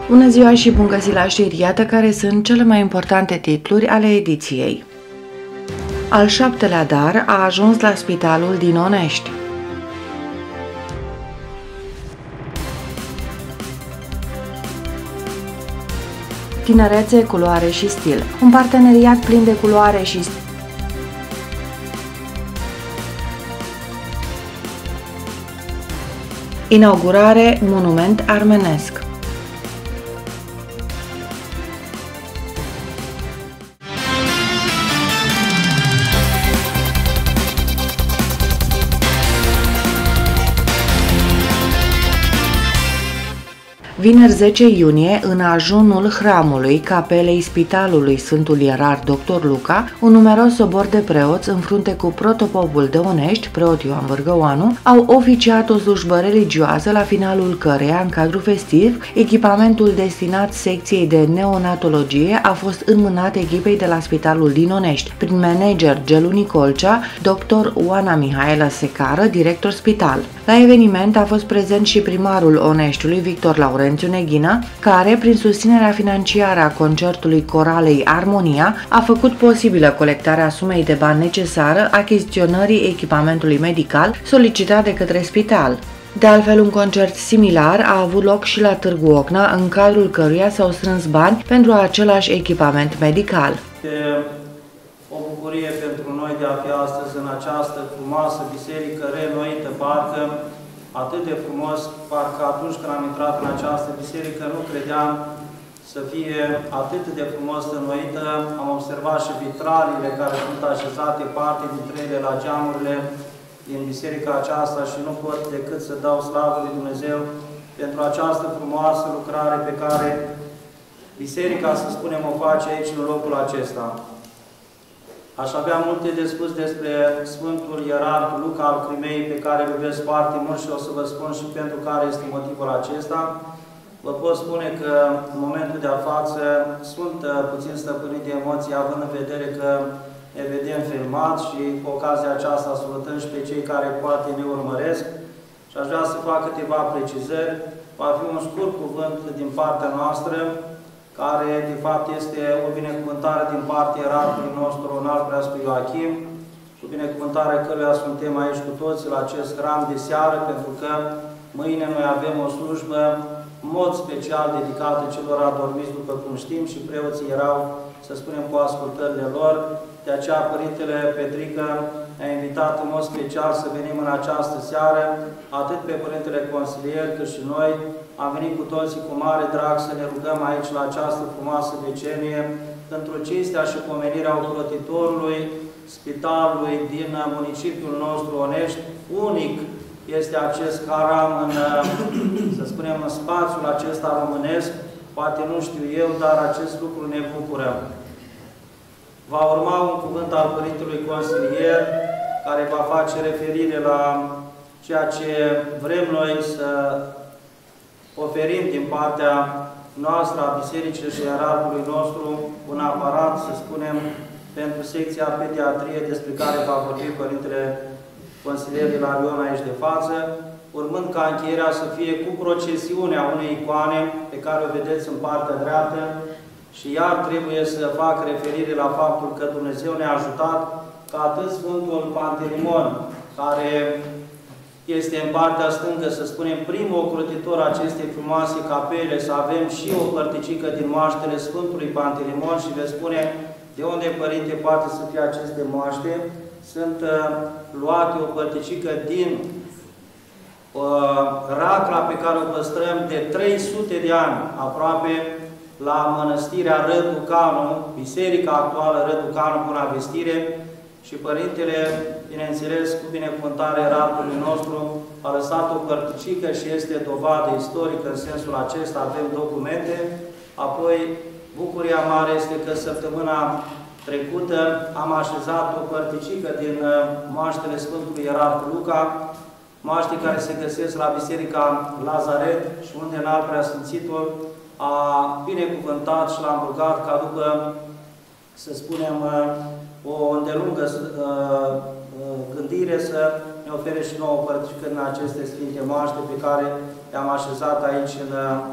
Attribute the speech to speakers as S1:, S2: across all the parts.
S1: Bună ziua și bun găsit la știri, iată care sunt cele mai importante titluri ale ediției. Al 7-lea dar a ajuns la spitalul din Onești. Tinerețe, culoare și stil. Un parteneriat plin de culoare și stil. Inaugurare, monument armenesc. Vineri 10 iunie, în ajunul hramului Capelei Spitalului Sfântul Ierarh Dr. Luca, un numeros sobor de preoți, în frunte cu protopopul de Onești, preot Ioan Vârgăoanu, au oficiat o slujbă religioasă, la finalul căreia, în cadrul festiv, echipamentul destinat secției de neonatologie a fost înmânat echipei de la Spitalul din Onești, prin manager Gelu Nicolcea, dr. Oana Mihaela Secară, director spital. La eveniment a fost prezent și primarul Oneștiului, Victor Laurențiu Neghină, care, prin susținerea financiară a concertului coralei Armonia, a făcut posibilă colectarea sumei de bani necesară achiziționării echipamentului medical solicitat de către spital. De altfel, un concert similar a avut loc și la Târgu Ocna, în cadrul căruia s-au strâns bani pentru același echipament medical.
S2: O bucurie pentru noi de a fi astăzi în această frumoasă biserică reînnoită, parcă atât de frumos, parcă atunci când am intrat în această biserică nu credeam să fie atât de frumos înnoită. Am observat și vitraliile care sunt așezate, parte dintre ele la geamurile din biserica aceasta, și nu pot decât să dau slavă lui Dumnezeu pentru această frumoasă lucrare pe care biserica, să spunem, o face aici în locul acesta. Aș avea multe de spus despre Sfântul Ierarh Luca al Crimeei, pe care îl iubesc foarte mult și o să vă spun și pentru care este motivul acesta. Vă pot spune că în momentul de față sunt puțin stăpânit de emoții, având în vedere că ne vedem filmat și cu ocazia aceasta salutăm și pe cei care poate ne urmăresc. Și aș vrea să fac câteva precizări. Va fi un scurt cuvânt din partea noastră, care de fapt este o binecuvântare din partea ierarhului nostru, înalt preasfântul Ioachim, cu binecuvântarea căruia suntem aici cu toți la acest hram de seară, pentru că mâine noi avem o slujbă în mod special dedicată celor adormiți, după cum știm, și preoții erau, să spunem, cu ascultările lor. De aceea Părintele Petrică a invitat în mod special să venim în această seară, atât pe Părintele Consilier, cât și noi. Am venit cu toții cu mare drag să ne rugăm aici la această frumoasă decenie pentru cinstea și pomenirea ocrotitorului spitalului din municipiul nostru Onești. Unic este acest haram în, să spunem, în spațiul acesta românesc. Poate nu știu eu, dar acest lucru ne bucură. Va urma un cuvânt al Părintelui Consilier, care va face referire la ceea ce vrem noi să oferim din partea noastră a Bisericii și ierarhului nostru, un aparat, să spunem, pentru secția pediatrie, despre care va vorbi Părintele Consilier de la Ion aici de față, urmând ca încheierea să fie cu procesiunea unei icoane pe care o vedeți în partea dreaptă, și iar trebuie să fac referire la faptul că Dumnezeu ne-a ajutat ca atât Sfântul Pantelimon, care este în partea stângă, să spunem, primul ocrotitor acestei frumoase capele, să avem și o părticică din moaștele Sfântului Pantelimon. Și veți spune, de unde, Părinte, poate să fie aceste moaște? Sunt luate o părticică din racla pe care o păstrăm de 300 de ani, aproape, la mănăstirea Răducanu, biserica actuală Răducanu, Buna Vestire, și Părintele, bineînțeles, cu binecuvântarea ierarhului nostru, a lăsat o părticică și este dovadă istorică în sensul acesta, avem documente. Apoi, bucuria mare este că săptămâna trecută am așezat o părticică din moaștele Sfântului Ierarh Luca, moaște care se găsesc la Biserica Lazaret, și unde înalt preasfințitul a binecuvântat și l-am rugat ca după, să spunem, o îndelungă gândire să ne ofere și nouă părticică în aceste Sfinte Moaște pe care le-am așezat aici în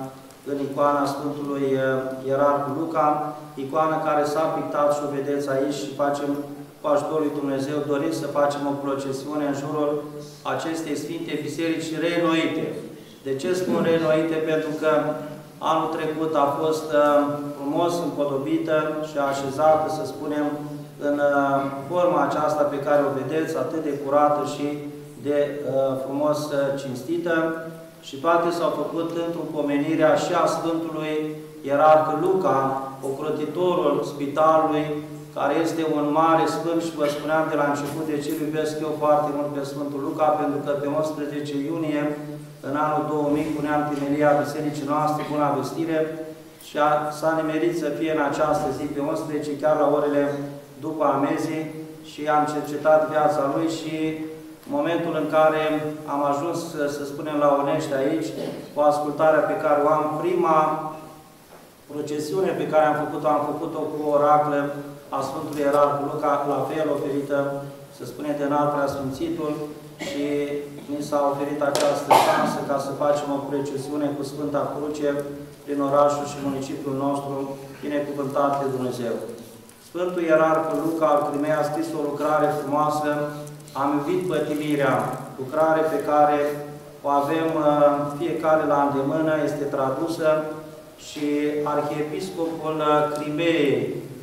S2: în icoana Sfântului Ierarh Luca, icoană care s-a pictat și o vedeți aici și facem, cu ajutorul lui Dumnezeu, doriți să facem o procesiune în jurul acestei Sfinte Biserici reînnoite. De ce spun reînnoite? Pentru că anul trecut a fost frumos împodobită și așezată, să spunem, în forma aceasta pe care o vedeți, atât de curată și de frumos cinstită, și toate s-au făcut într-o pomenirea și a Sfântului Ierarh Luca, ocrotitorul spitalului, care este un mare sfânt și vă spuneam de la început de ce iubesc eu foarte mult pe Sfântul Luca, pentru că pe 11 iunie, în anul 2000, puneam temelia bisericii noastre, Buna Vestire, și s-a nimerit să fie în această zi, pe 11, chiar la orele după amezii, și am cercetat viața lui și momentul în care am ajuns, să spunem, la Onești aici, cu ascultarea pe care o am, prima procesiune pe care am făcut-o cu o oraclă a Sfântului Ierarh Luca, la fel oferită, să spune, de înalt preasfințitul, și ni s-a oferit această șansă ca să facem o procesiune cu Sfânta Cruce prin orașul și municipiul nostru, binecuvântat de Dumnezeu. Sfântul Ierarh Luca al Crimei a scris o lucrare frumoasă, Am iubit pătimirea, lucrare pe care o avem fiecare la îndemână, este tradusă, și Arhiepiscopul Crimeei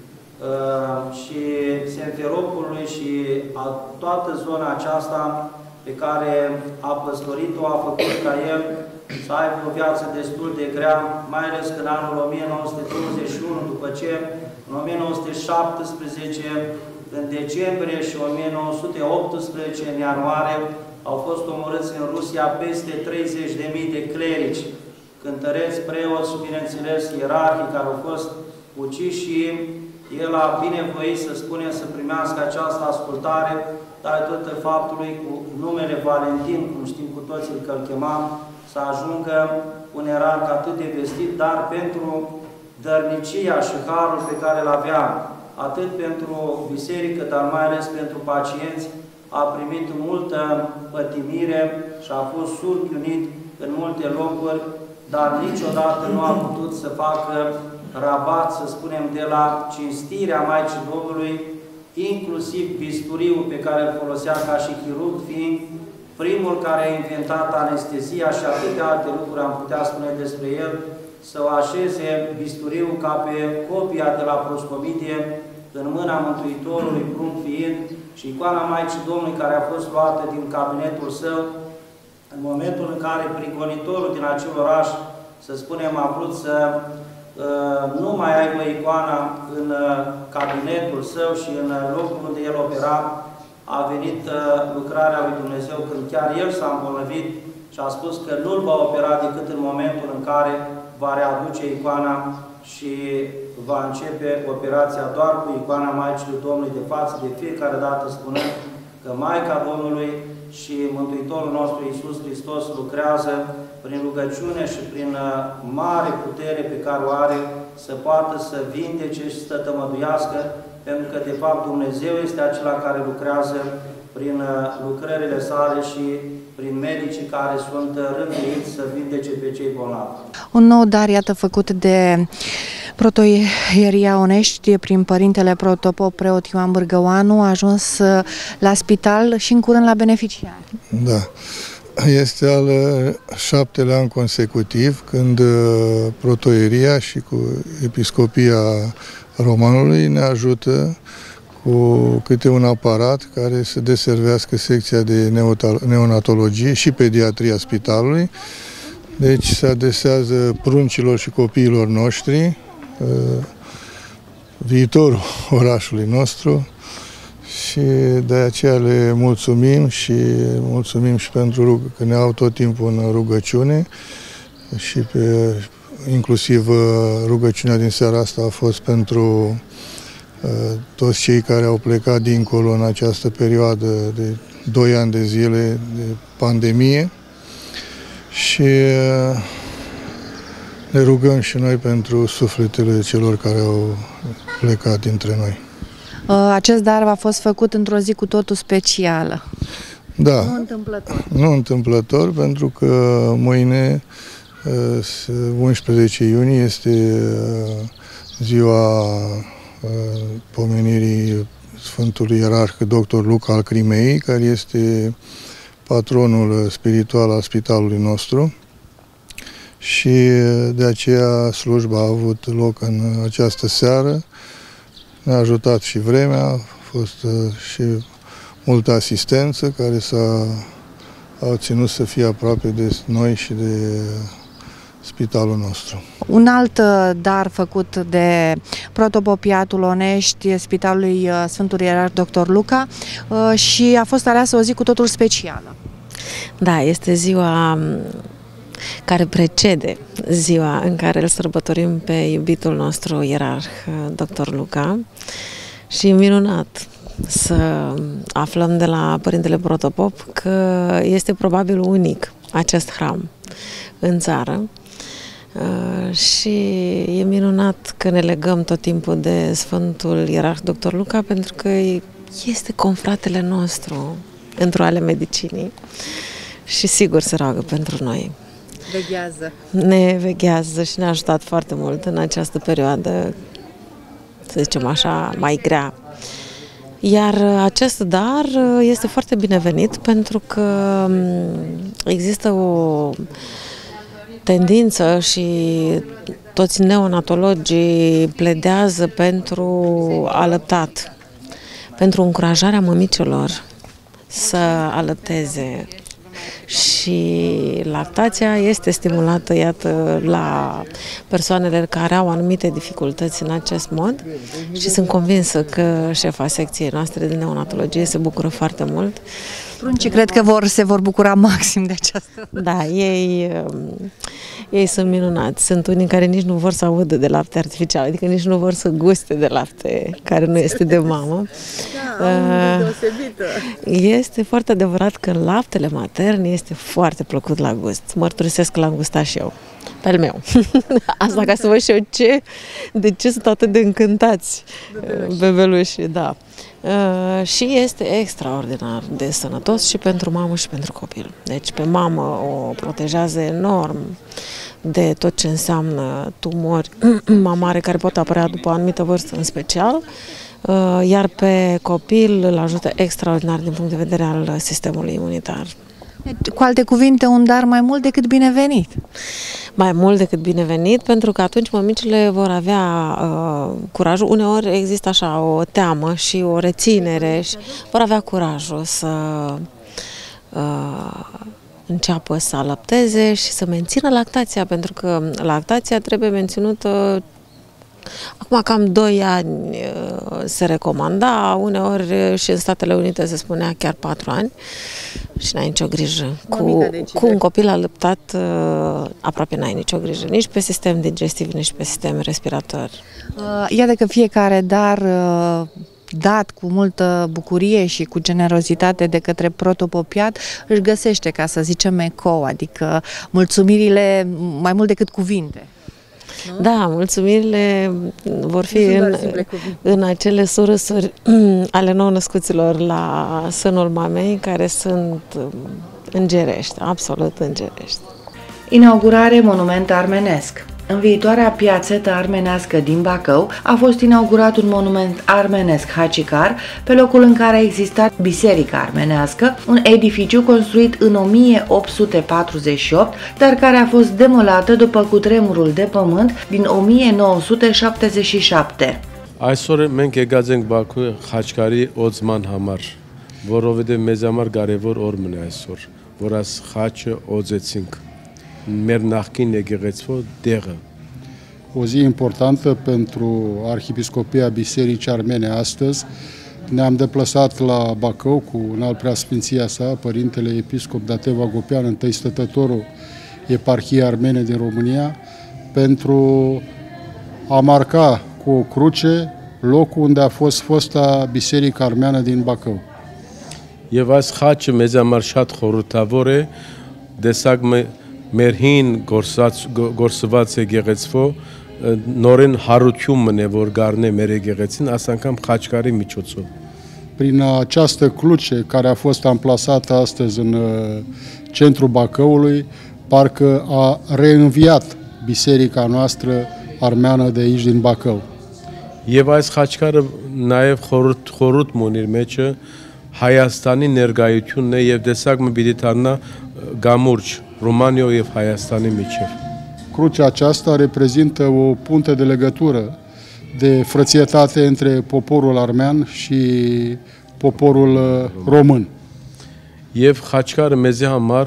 S2: și Simferopolului și toată zona aceasta pe care a păstorit-o, a făcut ca el să aibă o viață destul de grea, mai ales că în anul 1921, după ce în 1917, în decembrie și 1918, în ianuarie, au fost omorâți în Rusia peste 30.000 de clerici, cântăreți, preoți și, bineînțeles, ierarhii care au fost uciși, și el a binevoit, să spunem, să primească această ascultare, datorită faptului, cu numele Valentin, cum știm cu toții că îl chemam, să ajungă un ierarh atât de vestit, dar pentru dărnicia și harul pe care îl avea, atât pentru biserică, dar mai ales pentru pacienți, a primit multă pătimire și a fost surchiunit în multe locuri, dar niciodată nu a putut să facă rabat, să spunem, de la cinstirea Maicii Domnului, inclusiv bisturiul pe care îl folosea ca și chirurg, fiind primul care a inventat anestezia și atâtea alte lucruri am putea spune despre el, să o așeze bisturiul ca pe copia de la proscomidie în mâna Mântuitorului, prunc fiind, și icoana Maicii Domnului care a fost luată din cabinetul său, în momentul în care prigonitorul din acel oraș, să spunem, a vrut să nu mai aibă icoana în cabinetul său și în locul unde el opera, a venit lucrarea lui Dumnezeu când chiar el s-a îmbolnăvit și a spus că nu-l va opera decât în momentul în care va readuce icoana și va începe operația doar cu icoana Maicii Domnului de față, de fiecare dată spunând că Maica Domnului și Mântuitorul nostru Iisus Hristos lucrează prin rugăciune și prin mare putere pe care o are să poată să vindece și să tămăduiască, pentru că de fapt Dumnezeu este acela care lucrează prin lucrările sale și prin medicii care sunt rânduiți să vindece pe cei bolnavi.
S1: Un nou dar, iată, făcut de Protoieria Onești prin Părintele Protopop Preot Ioan Bârgăoanu, a ajuns la spital și în curând la beneficiari.
S3: Da. Este al 7-lea an consecutiv când Protoieria și cu Episcopia Romanului ne ajută cu câte un aparat care să deservească secția de neonatologie și pediatria spitalului. Deci se adresează pruncilor și copiilor noștri, viitorul orașului nostru, și de aceea le mulțumim și pentru că ne au tot timpul în rugăciune, și inclusiv rugăciunea din seara asta a fost pentru toți cei care au plecat dincolo în această perioadă de 2 ani de zile de pandemie, și ne rugăm și noi pentru sufletele celor care au plecat dintre noi.
S1: Acest dar a fost făcut într-o zi cu totul specială.
S3: Da.
S1: Nu întâmplător.
S3: Nu întâmplător, pentru că mâine 11 iunie este ziua pomenirii Sfântului Ierarh Dr. Luca al Crimeei, care este patronul spiritual al spitalului nostru, și de aceea slujba a avut loc în această seară. Ne-a ajutat și vremea, a fost și multă asistență care a ținut să fie aproape de noi și de spitalul nostru.
S1: Un alt dar făcut de protopopiatul Onești, Spitalului Sfântul Ierarh Dr. Luca, și a fost aleasă o zi cu totul specială.
S4: Da, este ziua care precede ziua în care îl sărbătorim pe iubitul nostru ierarh, Dr. Luca, și e minunat să aflăm de la Părintele Protopop că este probabil unic acest hram în țară și e minunat că ne legăm tot timpul de Sfântul Ierarh Dr. Luca, pentru că este confratele nostru într-o ale medicinii și sigur se roagă pentru noi.
S1: Veghează.
S4: Ne veghează și ne-a ajutat foarte mult în această perioadă, să zicem așa, mai grea. Iar acest dar este foarte binevenit pentru că există o tendință și toți neonatologii pledează pentru alăptat, pentru încurajarea mămicelor să alăpteze. Și lactația este stimulată, iată, la persoanele care au anumite dificultăți în acest mod și sunt convinsă că șefa secției noastre de neonatologie se bucură foarte mult.
S1: Pruncii cred că se vor bucura maxim de aceasta.
S4: Da, ei sunt minunați. Sunt unii care nici nu vor să audă de lapte artificial, adică nici nu vor să guste de lapte care nu este de mamă.
S1: Da, deosebită.
S4: Este foarte adevărat că laptele matern este foarte plăcut la gust. Mărturisesc că l-am gustat și eu, pe al meu. Asta ca să văd și eu de ce sunt atât de încântați bebelușii, da. Și este extraordinar de sănătos și pentru mamă și pentru copil. Deci pe mamă o protejează enorm de tot ce înseamnă tumori mamare care pot apărea după o anumită vârstă în special, iar pe copil îl ajută extraordinar din punct de vedere al sistemului imunitar.
S1: Cu alte cuvinte, un dar mai mult decât binevenit.
S4: Mai mult decât binevenit, pentru că atunci mămicile vor avea curajul. Uneori există așa o teamă și o reținere și vor avea curajul să înceapă să alăpteze și să mențină lactația, pentru că lactația trebuie menținută. Acum cam 2 ani se recomanda, uneori și în Statele Unite se spunea chiar 4 ani și n-ai nicio grijă. Cu un copil alăptat aproape n-ai nicio grijă, nici pe sistem digestiv, nici pe sistem respirator.
S1: Iată că fiecare dar dat cu multă bucurie și cu generozitate de către protopopiat își găsește, ca să zicem, ecou, adică mulțumirile mai mult decât cuvinte. Nu?
S4: Da, mulțumirile vor fi în acele surâsuri ale nou-născuților la sânul mamei, care sunt îngerești, absolut îngerești.
S1: Inaugurare monument armenesc. În viitoarea piațetă armenească din Bacău a fost inaugurat un monument armenesc Hacicar, pe locul în care a existat biserica armenească, un edificiu construit în 1848, dar care a fost demolată după cutremurul de pământ din 1977.
S5: Այսօր մենք եկած ենք Բաքու Խաչկարի օծման համար, որովհետև մեզ համար կարևոր օր մնա այսօր, որ այս խաչը օծեցինք մեր նախկին եկեղեցվո դեղը.
S6: O zi importantă pentru Arhiepiscopia Bisericii Armene astăzi. Ne-am deplasat la Bacău cu înalt preasfinția sa, Părintele Episcop Dateu Agopean, întâi stătătorul Eparhiei Armene din România, pentru a marca cu o cruce locul unde a fost fosta biserică armeană din Bacău.
S5: Եվ այս խաչը մեզ համար շատ խորհրդավոր է, տեսակ մեր հին գործված եկեղեցվո նորեն հարություն մնե որ գարնե մեր եկեղեցին, այս անգամ Խաչկարի միջոցով.
S6: Prin această cruce care a fost amplasată astăzi în centrul Bacăului, parcă a reînviat biserica noastră armeană de aici din Bacău.
S5: Եվ այս խաչքարը նաև խորհուրդ մունիր մեջը Հայաստանի ներկայությունն է եւ դեսակ մը պիտի դառնա գամուրջ Ռոմանիա եւ Հայաստանի միջև։
S6: Crucea aceasta reprezintă o punte de legătură, de frățietate între poporul armean și poporul român.
S5: Եվ խաչքարը մեզի համար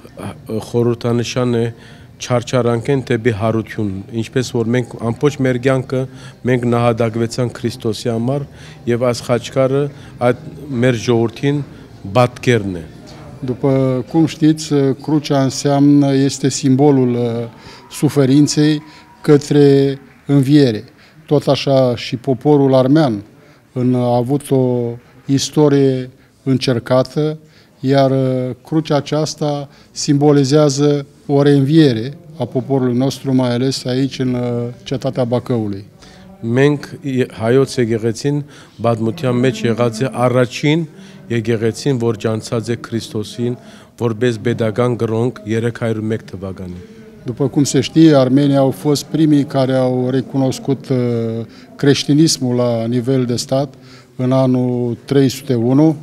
S5: խորհրդանշան է չարչարանքեն դեպի հարություն, ինչպես որ մենք ամբողջ մեր կյանքը մենք նահատակվեցանք Քրիստոսի համար եւ այս խաչքարը այդ մեր ժողովրդին պատկերն է։
S6: După cum știți, crucea înseamnă, este simbolul suferinței către înviere. Tot așa și poporul armean a avut o istorie încercată, iar crucea aceasta simbolizează o reînviere a poporului nostru, mai ales aici în cetatea Bacăului.
S5: Մենք հայոց եկեղեցին բադմության մեջ եղած է առաջին եկեղեցին, որ ջանցած է Քրիստոսին որպես pedagogan գրոնք 301 թվականին։
S6: După cum se știe, armenii au fost primii care au recunoscut creștinismul la nivel de stat în anul 301.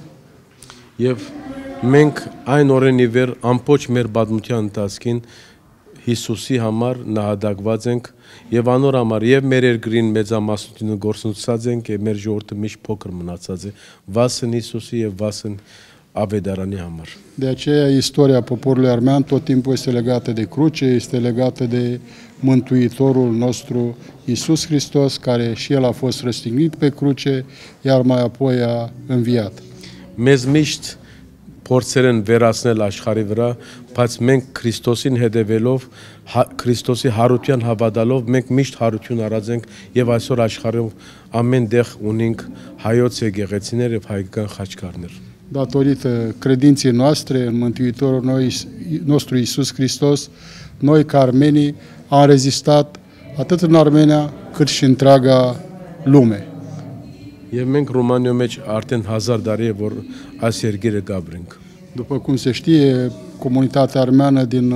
S5: Եվ մենք այն օրենի վեր ամբողջ մեր բադմության ընթացքին Հիսուսի համար նահատակված ենք եւ անոր համար եւ մեր երկրին մեծամասնությունը գործունեացած ենք եւ մեր ժողովուրդը միշտ փոքր մնացած է վասն Հիսուսի եւ վասն Ավետարանի համար։
S6: De aceea istoria poporului armean tot timpul este legată de cruce, este legată de Mântuitorul nostru Iisus Hristos, care și El a fost răstignit pe cruce, iar mai apoi a înviat.
S5: Մեզ միշտ փորձեր են վերացնել աշխարհի վրա, բայց մենք Քրիստոսին հետևելով, Քրիստոսի հարության հավատալով մենք միշտ հարություն արած ենք եւ այսօր աշխարհում ամեն տեղ ունենք հայոց եկեղեցիներ եւ հայկական խաչքարներ։
S6: Datorită credinței noastre în Mântuitorul nostru Iisus Hristos, noi ca armenii am rezistat atât în Armenia cât și întreaga lume.
S5: Եվ մենք Ռոմանիա մեջ արդեն 1000 տարի է որ այս երկիրը գաբրենք։
S6: După cum se știe, comunitatea armeană din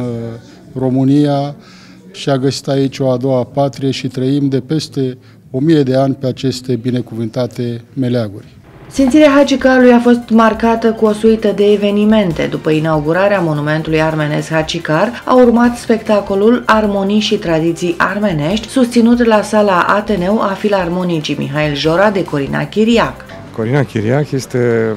S6: România și-a găsit aici o a doua patrie și trăim de peste 1000 de ani pe aceste binecuvântate meleaguri.
S1: Sfințirea Hacicarului a fost marcată cu o suită de evenimente. După inaugurarea monumentului armenesc Hacicar, a urmat spectacolul Armonii și tradiții armenești, susținut la sala Ateneu a Filarmonicii Mihail Jora de Corina Chiriac.
S7: Corina Chiriac este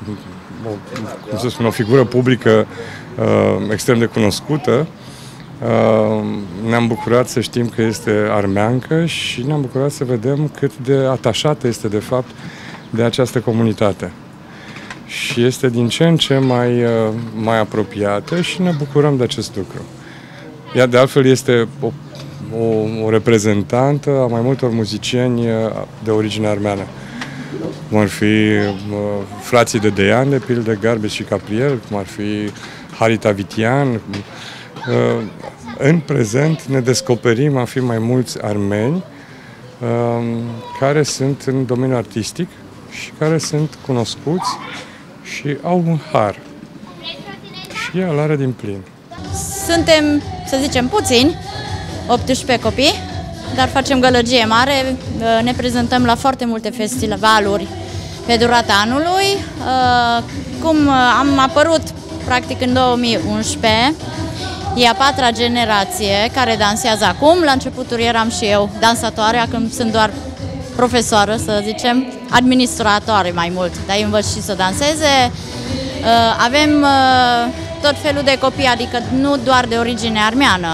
S7: o figură publică extrem de cunoscută. Ne-am bucurat să știm că este armeancă și ne-am bucurat să vedem cât de atașată este de fapt de această comunitate. Și este din ce în ce mai apropiată și ne bucurăm de acest lucru. Ea de altfel este o reprezentantă a mai multor muzicieni de origine armeană. Cum ar fi frații de Deian, de pildă, Garbes și Capriel, cum ar fi Harit Avitian. În prezent ne descoperim a fi mai mulți armeni care sunt în domeniul artistic și care sunt cunoscuți și au un har. Și el are din plin.
S8: Suntem, să zicem, puțini, 18 copii, dar facem gălăgie mare, ne prezentăm la foarte multe festivaluri pe durata anului. Cum am apărut practic în 2011, e a 4-a generație care dansează acum. La începuturi eram și eu dansatoare, acum sunt doar profesoară, să zicem, administratoare mai mult, dar îi învăț și să danseze. Avem tot felul de copii, adică nu doar de origine armeană.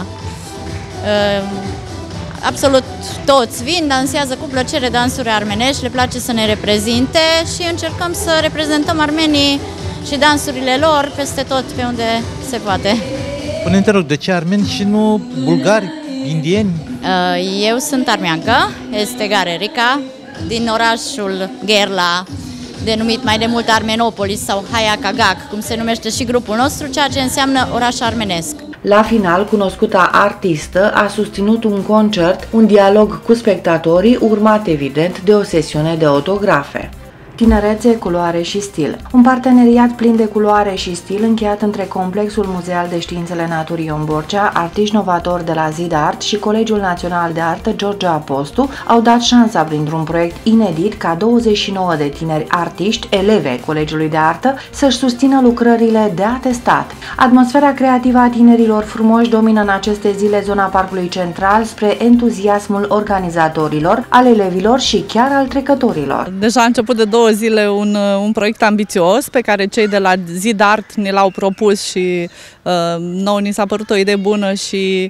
S8: Absolut toți vin, dansează cu plăcere dansuri armenești, le place să ne reprezinte și încercăm să reprezentăm armenii și dansurile lor peste tot pe unde se poate.
S9: Până te rog, de ce armeni și nu bulgari, indieni?
S8: Eu sunt armeancă, este Garerica, din orașul Gherla, denumit mai de mult Armenopolis sau Hayakagak, cum se numește și grupul nostru, ceea ce înseamnă oraș armenesc.
S1: La final, cunoscuta artistă a susținut un concert, un dialog cu spectatorii, urmat evident de o sesiune de autografe. Tinerețe, culoare și stil. Un parteneriat plin de culoare și stil încheiat între Complexul Muzeal de Științele Naturii Ion Borcea, artiști novatori de la Zid Art și Colegiul Național de Artă George Apostu au dat șansa printr-un proiect inedit ca 29 de tineri artiști, elevi ai Colegiului de Artă, să-și susțină lucrările de atestat. Atmosfera creativă a tinerilor frumoși domină în aceste zile zona Parcului Central spre entuziasmul organizatorilor, al elevilor și chiar al trecătorilor.
S10: Deja a început de 2 zile un proiect ambițios pe care cei de la Zid Art ne l-au propus și nouă ni s-a părut o idee bună și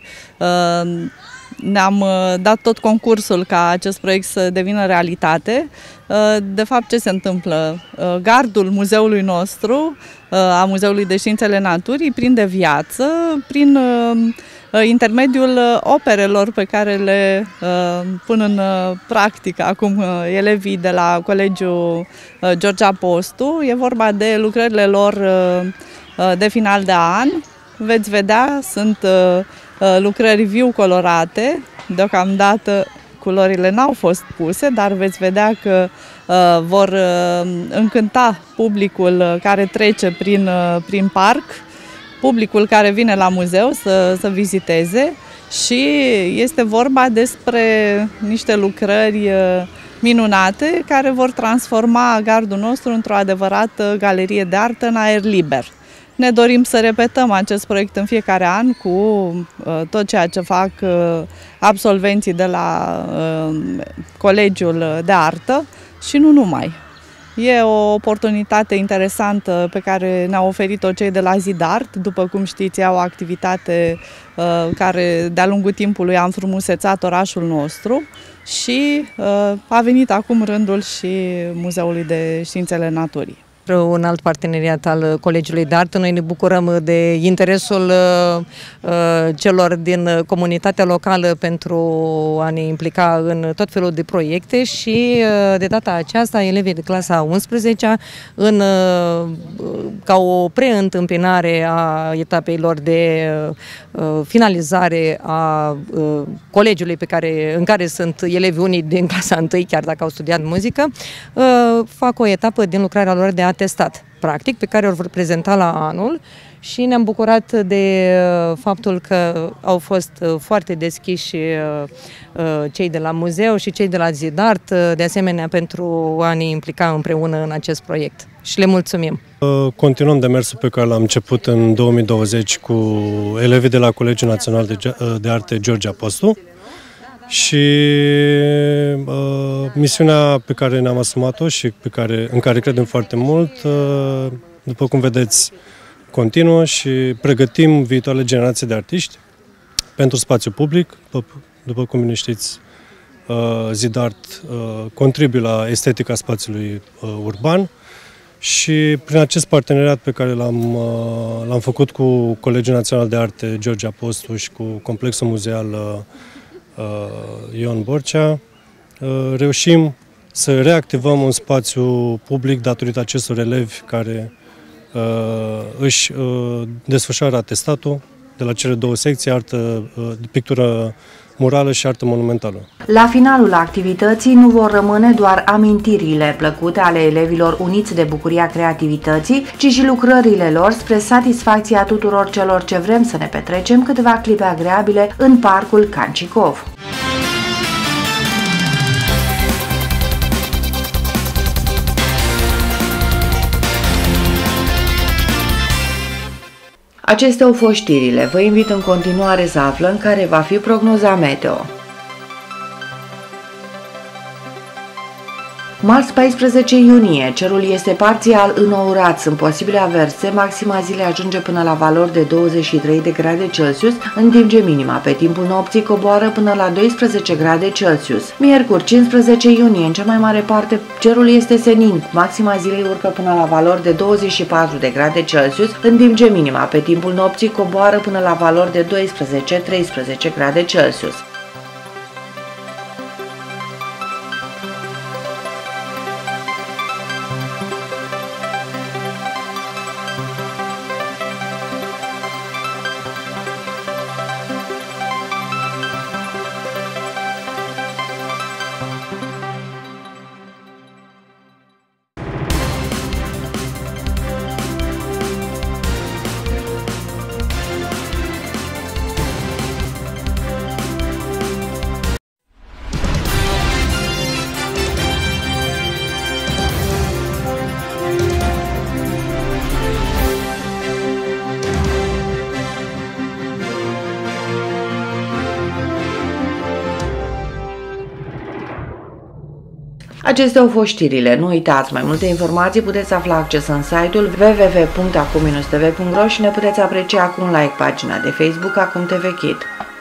S10: ne-am dat tot concursul ca acest proiect să devină realitate. De fapt, ce se întâmplă? Gardul muzeului nostru, a Muzeului de Științele Naturii, prinde viață prin intermediul operelor pe care le pun în practică acum elevii de la Colegiul George Apostu. E vorba de lucrările lor de final de an. Veți vedea, sunt lucrări viu colorate. Deocamdată culorile n-au fost puse, dar veți vedea că vor încânta publicul care trece prin parc, publicul care vine la muzeu să viziteze și este vorba despre niște lucrări minunate care vor transforma gardul nostru într-o adevărată galerie de artă în aer liber. Ne dorim să repetăm acest proiect în fiecare an cu tot ceea ce fac absolvenții de la Colegiul de Artă și nu numai. E o oportunitate interesantă pe care ne-au oferit-o cei de la Zid Art. După cum știți, au o activitate care de-a lungul timpului a înfrumusețat orașul nostru și a venit acum rândul și Muzeului de Științele Naturii.
S11: Un alt parteneriat al Colegiului de Artă. Noi ne bucurăm de interesul celor din comunitatea locală pentru a ne implica în tot felul de proiecte și de data aceasta elevii de clasa 11-a ca o preîntâmpinare a etapei lor de finalizare a colegiului în care sunt elevi unii din clasa 1, chiar dacă au studiat muzică, fac o etapă din lucrarea lor de atestat, practic, pe care o vor prezenta la anul și ne-am bucurat de faptul că au fost foarte deschiși cei de la muzeu și cei de la Zid Art, de asemenea pentru a ne implica împreună în acest proiect și le mulțumim.
S5: Continuăm demersul pe care l-am început în 2020 cu elevii de la Colegiul Național de Arte George Apostu și misiunea pe care ne-am asumat-o și în care credem foarte mult, după cum vedeți, continuă și pregătim viitoarele generații de artiști pentru spațiu public. După cum bine știți, Zid Art contribuie la estetica spațiului urban și prin acest parteneriat pe care l-am făcut cu Colegiul Național de Arte George Apostu și cu Complexul Muzeal Ion Borcea, reușim să reactivăm un spațiu public datorită acestor elevi care își desfășoară atestatul de la cele 2 secții, artă, pictură murală și artă monumentală.
S1: La finalul activității nu vor rămâne doar amintirile plăcute ale elevilor uniți de bucuria creativității, ci și lucrările lor spre satisfacția tuturor celor ce vrem să ne petrecem câteva clipe agreabile în parcul Cancicov. Acestea au fost știrile. Vă invit în continuare să aflăm care va fi prognoza meteo. Marți 14 iunie, cerul este parțial înourat, sunt posibile averse, maxima zilei ajunge până la valori de 23 de grade Celsius, în timp ce minima pe timpul nopții coboară până la 12 grade Celsius. Miercuri 15 iunie, în cea mai mare parte, cerul este senin, maxima zilei urcă până la valori de 24 de grade Celsius, în timp ce minima pe timpul nopții coboară până la valori de 12-13 grade Celsius. Acestea au fost știrile. Nu uitați, mai multe informații puteți afla acces în site-ul www.acum-tv.ro și ne puteți aprecia cu un like pagina de Facebook Acum TV Kid.